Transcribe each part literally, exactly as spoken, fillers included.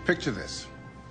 Picture this.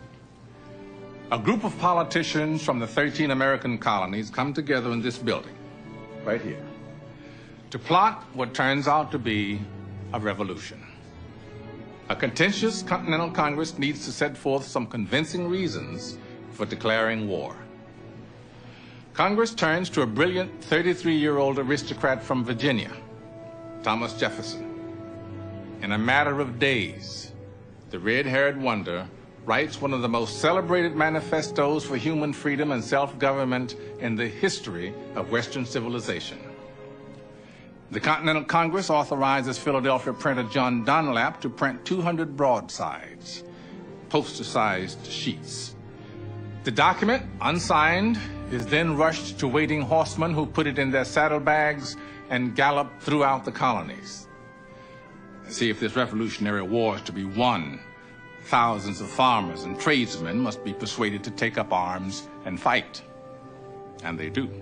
A group of politicians from the thirteen American colonies come together in this building, right here, to plot what turns out to be a revolution. A contentious Continental Congress needs to set forth some convincing reasons for declaring war. Congress turns to a brilliant thirty-three-year-old aristocrat from Virginia, Thomas Jefferson. In a matter of days, the red-haired wonder writes one of the most celebrated manifestos for human freedom and self-government in the history of Western civilization. The Continental Congress authorizes Philadelphia printer John Dunlap to print two hundred broadsides, poster-sized sheets. The document, unsigned, is then rushed to waiting horsemen who put it in their saddlebags and gallop throughout the colonies. See, if this revolutionary war is to be won, thousands of farmers and tradesmen must be persuaded to take up arms and fight. And they do.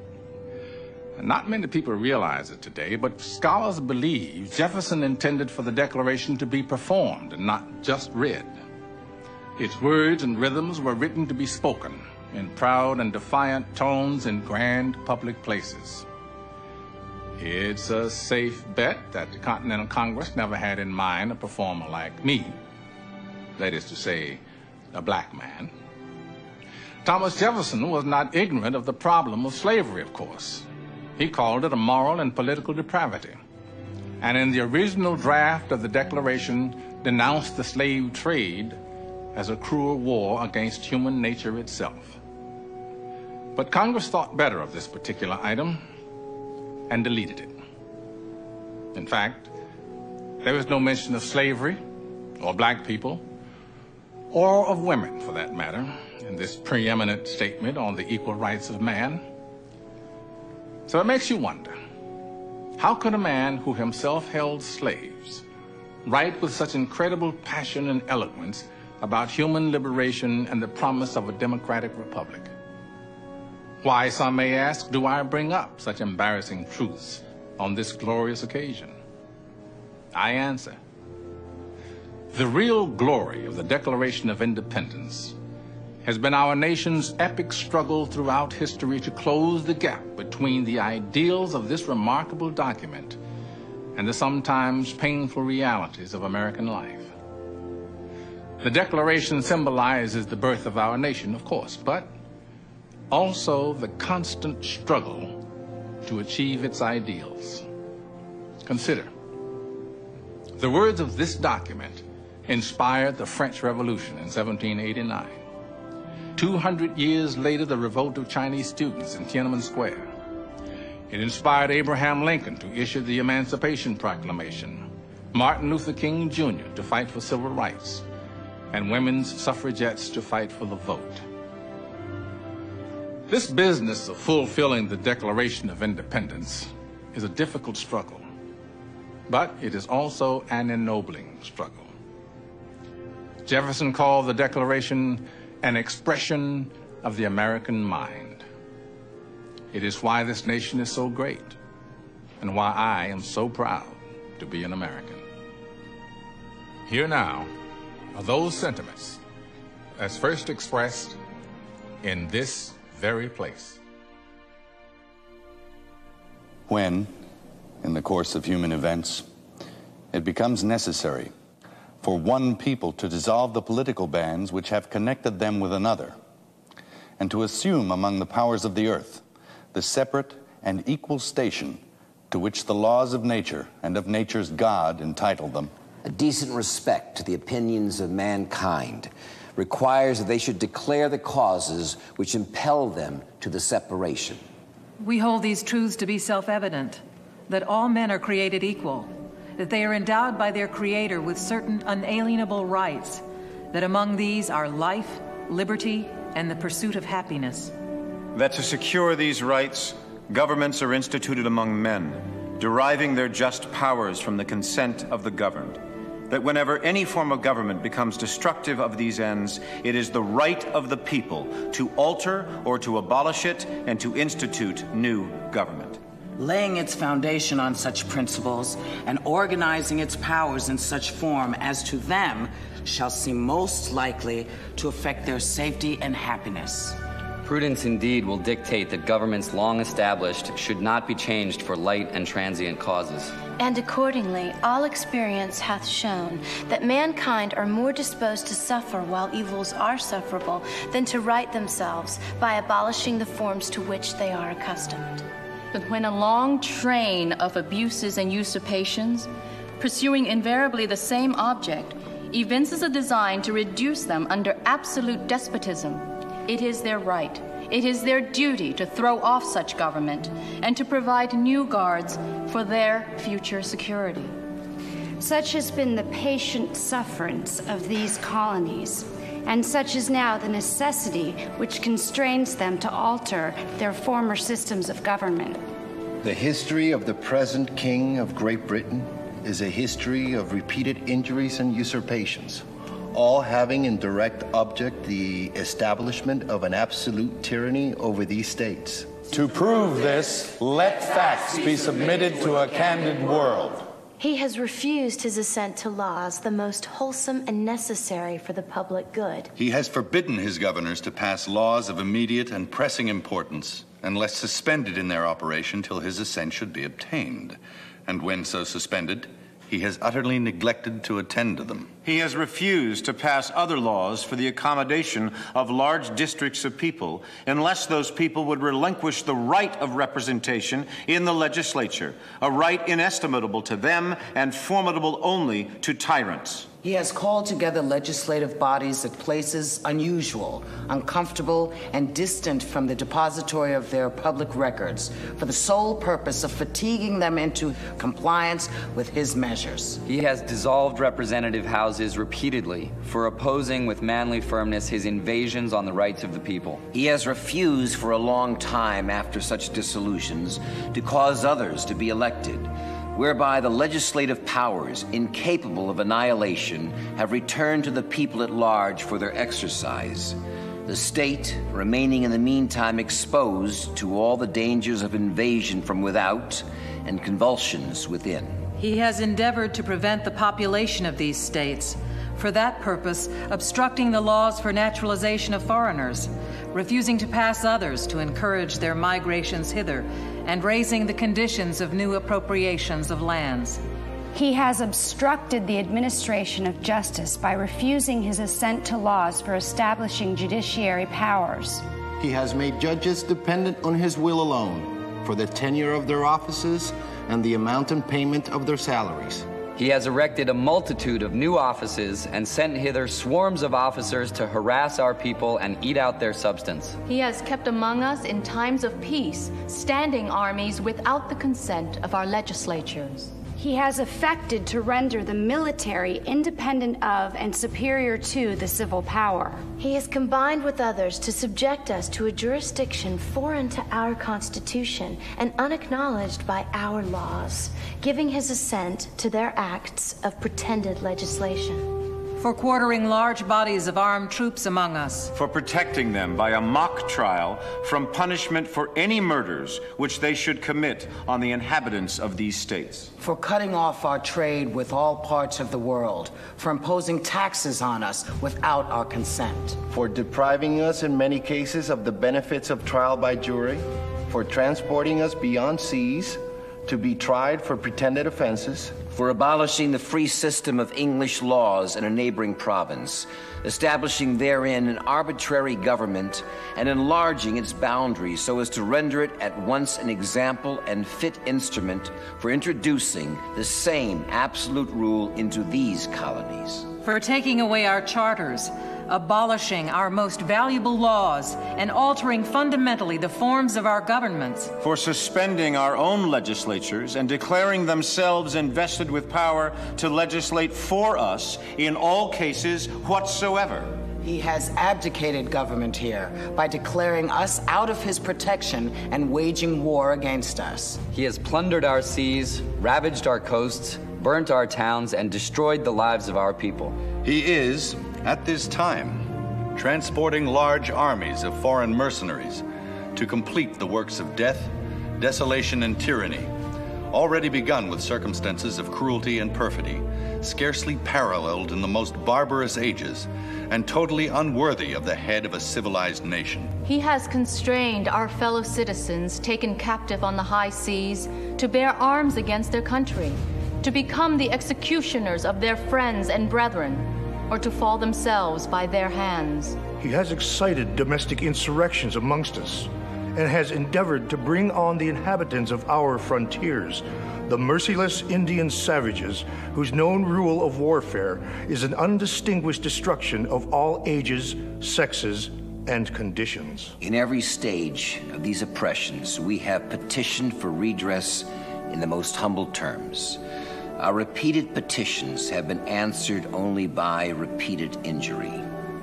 And not many people realize it today, but scholars believe Jefferson intended for the Declaration to be performed and not just read. Its words and rhythms were written to be spoken in proud and defiant tones in grand public places. It's a safe bet that the Continental Congress never had in mind a performer like me, that is to say, a black man. Thomas Jefferson was not ignorant of the problem of slavery, of course. He called it a moral and political depravity, and in the original draft of the Declaration denounced the slave trade as a cruel war against human nature itself. But Congress thought better of this particular item and deleted it. In fact, there was no mention of slavery or black people, or of women for that matter, in this preeminent statement on the equal rights of man. So it makes you wonder, how could a man who himself held slaves write with such incredible passion and eloquence about human liberation and the promise of a democratic republic? Why, some may ask, do I bring up such embarrassing truths on this glorious occasion? I answer, the real glory of the Declaration of Independence has been our nation's epic struggle throughout history to close the gap between the ideals of this remarkable document and the sometimes painful realities of American life. The Declaration symbolizes the birth of our nation, of course, but also the constant struggle to achieve its ideals. Consider, the words of this document inspired the French Revolution in seventeen eighty-nine. Two hundred years later, the revolt of Chinese students in Tiananmen Square. It inspired Abraham Lincoln to issue the Emancipation Proclamation, Martin Luther King Junior to fight for civil rights, and women's suffragettes to fight for the vote. This business of fulfilling the Declaration of Independence is a difficult struggle, but it is also an ennobling struggle. Jefferson called the Declaration an expression of the American mind. It is why this nation is so great and why I am so proud to be an American. Here now are those sentiments as first expressed in this very place. When, in the course of human events, it becomes necessary for one people to dissolve the political bands which have connected them with another, and to assume among the powers of the earth the separate and equal station to which the laws of nature and of nature's God entitle them. A decent respect to the opinions of mankind requires that they should declare the causes which impel them to the separation. We hold these truths to be self-evident, that all men are created equal, that they are endowed by their Creator with certain unalienable rights, that among these are life, liberty, and the pursuit of happiness. That to secure these rights, governments are instituted among men, deriving their just powers from the consent of the governed. That whenever any form of government becomes destructive of these ends, it is the right of the people to alter or to abolish it and to institute new government. laying its foundation on such principles and organizing its powers in such form as to them shall seem most likely to affect their safety and happiness. Prudence indeed will dictate that governments long established should not be changed for light and transient causes. And accordingly, all experience hath shown that mankind are more disposed to suffer while evils are sufferable than to right themselves by abolishing the forms to which they are accustomed. But when a long train of abuses and usurpations, pursuing invariably the same object, evinces a design to reduce them under absolute despotism, it is their right, it is their duty to throw off such government and to provide new guards for their future security. Such has been the patient sufferance of these colonies, and such is now the necessity which constrains them to alter their former systems of government. The history of the present King of Great Britain is a history of repeated injuries and usurpations, all having in direct object the establishment of an absolute tyranny over these states. To prove this, let facts be submitted to a candid world. He has refused his assent to laws the most wholesome and necessary for the public good. He has forbidden his governors to pass laws of immediate and pressing importance, unless suspended in their operation till his assent should be obtained. And when so suspended, he has utterly neglected to attend to them. He has refused to pass other laws for the accommodation of large districts of people unless those people would relinquish the right of representation in the legislature, a right inestimable to them and formidable only to tyrants. He has called together legislative bodies at places unusual, uncomfortable, and distant from the depository of their public records for the sole purpose of fatiguing them into compliance with his measures. He has dissolved representative houses repeatedly for opposing with manly firmness his invasions on the rights of the people. He has refused for a long time after such dissolutions to cause others to be elected, whereby the legislative powers, incapable of annihilation, have returned to the people at large for their exercise, the state remaining in the meantime exposed to all the dangers of invasion from without and convulsions within. He has endeavored to prevent the population of these states, for that purpose obstructing the laws for naturalization of foreigners, refusing to pass others to encourage their migrations hither, and raising the conditions of new appropriations of lands. He has obstructed the administration of justice by refusing his assent to laws for establishing judiciary powers. He has made judges dependent on his will alone for the tenure of their offices and the amount and payment of their salaries. He has erected a multitude of new offices and sent hither swarms of officers to harass our people and eat out their substance. He has kept among us in times of peace standing armies without the consent of our legislatures. He has affected to render the military independent of and superior to the civil power. He has combined with others to subject us to a jurisdiction foreign to our Constitution and unacknowledged by our laws, giving his assent to their acts of pretended legislation. For quartering large bodies of armed troops among us. For protecting them by a mock trial from punishment for any murders which they should commit on the inhabitants of these states. For cutting off our trade with all parts of the world, for imposing taxes on us without our consent. For depriving us in many cases of the benefits of trial by jury, for transporting us beyond seas to be tried for pretended offenses, for abolishing the free system of English laws in a neighboring province, establishing therein an arbitrary government, and enlarging its boundaries so as to render it at once an example and fit instrument for introducing the same absolute rule into these colonies. For taking away our charters, abolishing our most valuable laws, and altering fundamentally the forms of our governments. For suspending our own legislatures and declaring themselves invested with power to legislate for us in all cases whatsoever. He has abdicated government here by declaring us out of his protection and waging war against us. He has plundered our seas, ravaged our coasts, burnt our towns, and destroyed the lives of our people. He is, at this time, transporting large armies of foreign mercenaries to complete the works of death desolation and tyranny, already begun with circumstances of cruelty and perfidy, scarcely paralleled in the most barbarous ages, and totally unworthy of the head of a civilized nation. He has constrained our fellow citizens taken captive on the high seas to bear arms against their country, to become the executioners of their friends and brethren, or to fall themselves by their hands. He has excited domestic insurrections amongst us, and has endeavored to bring on the inhabitants of our frontiers, the merciless Indian savages whose known rule of warfare is an undistinguished destruction of all ages, sexes, and conditions. In every stage of these oppressions, we have petitioned for redress in the most humble terms. Our repeated petitions have been answered only by repeated injury.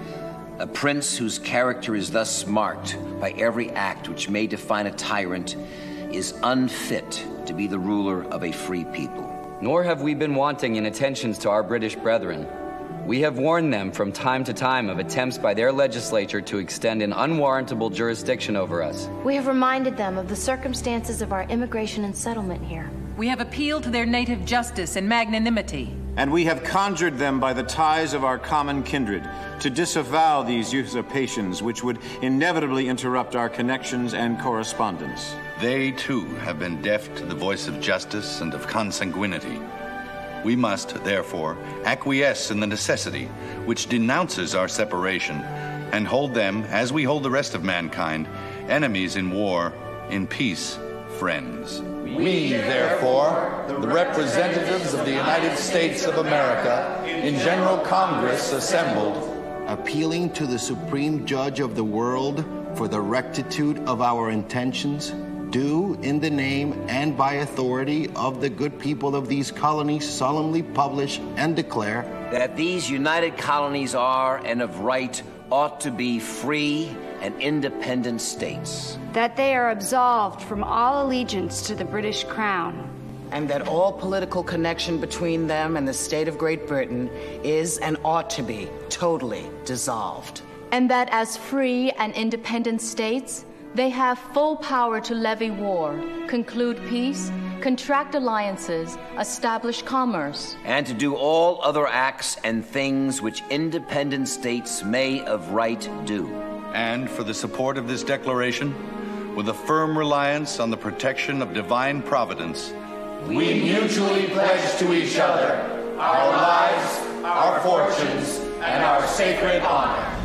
A prince whose character is thus marked by every act which may define a tyrant is unfit to be the ruler of a free people. Nor have we been wanting in attentions to our British brethren. We have warned them from time to time of attempts by their legislature to extend an unwarrantable jurisdiction over us. We have reminded them of the circumstances of our immigration and settlement here. We have appealed to their native justice and magnanimity. And we have conjured them by the ties of our common kindred to disavow these usurpations which would inevitably interrupt our connections and correspondence. They, too, have been deaf to the voice of justice and of consanguinity. We must, therefore, acquiesce in the necessity which denounces our separation and hold them, as we hold the rest of mankind, enemies in war, in peace, friends. We, therefore, the representatives of the United States of America, in General Congress assembled, appealing to the Supreme Judge of the world for the rectitude of our intentions, do, in the name and by authority of the good people of these colonies, solemnly publish and declare that these united colonies are, and of right, ought to be free and independent states. That they are absolved from all allegiance to the British Crown. And that all political connection between them and the state of Great Britain is and ought to be totally dissolved. And that as free and independent states, they have full power to levy war, conclude peace, contract alliances, establish commerce, and to do all other acts and things which independent states may of right do. And for the support of this declaration, with a firm reliance on the protection of divine providence, we mutually pledge to each other our lives, our fortunes, and our sacred honor.